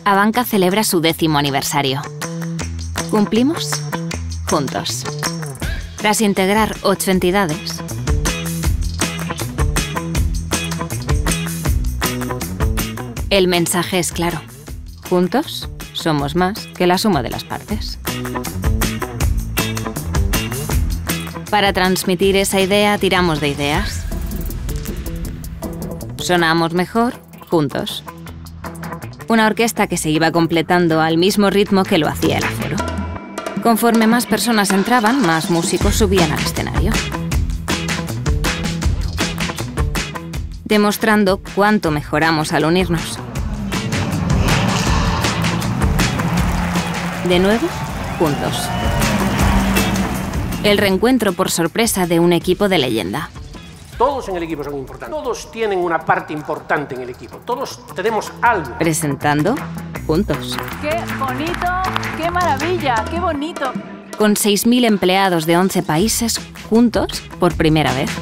Abanca celebra su 10º aniversario. ¿Cumplimos? Juntos. Tras integrar 8 entidades, el mensaje es claro. Juntos somos más que la suma de las partes. Para transmitir esa idea, tiramos de ideas. Sonamos mejor juntos. Una orquesta que se iba completando al mismo ritmo que lo hacía el aforo. Conforme más personas entraban, más músicos subían al escenario. Demostrando cuánto mejoramos al unirnos. De nuevo, juntos. El reencuentro por sorpresa de un equipo de leyenda. Todos en el equipo son importantes. Todos tienen una parte importante en el equipo. Todos tenemos algo. Presentando juntos. ¡Qué bonito! ¡Qué maravilla! ¡Qué bonito! Con 6.000 empleados de 11 países juntos por primera vez.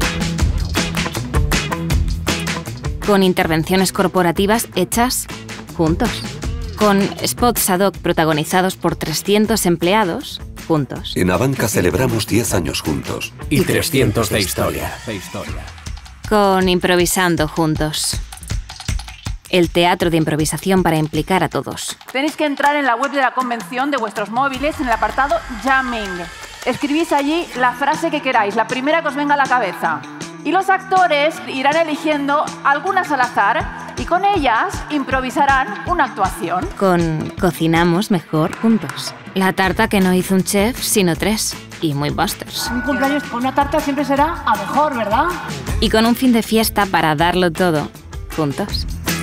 Con intervenciones corporativas hechas juntos. Con spots ad hoc protagonizados por 300 empleados juntos. En Abanca celebramos 10 años juntos. Y 300 de historia. Con improvisando juntos. El teatro de improvisación para implicar a todos. Tenéis que entrar en la web de la convención de vuestros móviles en el apartado Jamming. Escribís allí la frase que queráis, la primera que os venga a la cabeza. Y los actores irán eligiendo algunas al azar y con ellas improvisarán una actuación. Con cocinamos mejor juntos. La tarta que no hizo un chef, sino 3. Y muy busters. Un cumpleaños con una tarta siempre será a mejor, ¿verdad? Y con un fin de fiesta para darlo todo juntos.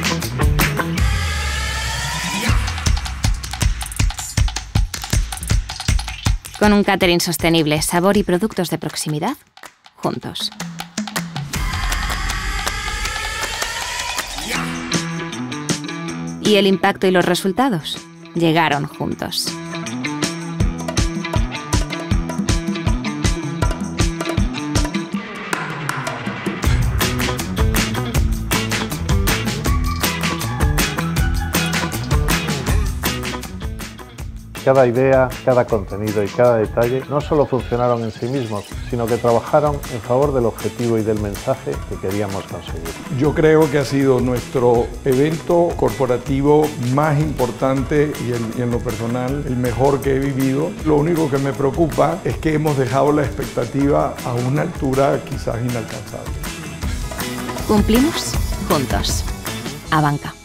Con un catering sostenible, sabor y productos de proximidad juntos. Y el impacto y los resultados llegaron juntos. Cada idea, cada contenido y cada detalle no solo funcionaron en sí mismos, sino que trabajaron en favor del objetivo y del mensaje que queríamos conseguir. Yo creo que ha sido nuestro evento corporativo más importante y en lo personal el mejor que he vivido. Lo único que me preocupa es que hemos dejado la expectativa a una altura quizás inalcanzable. Cumplimos juntos. Abanca.